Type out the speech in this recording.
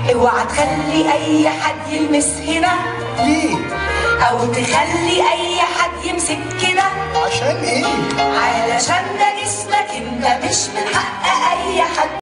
اوعى تخلي اي حد يلمس هنا. ليه؟ او تخلي اي حد يمسك كده. عشان ايه؟ علشان ده جسمك انت، مش من حق اي حد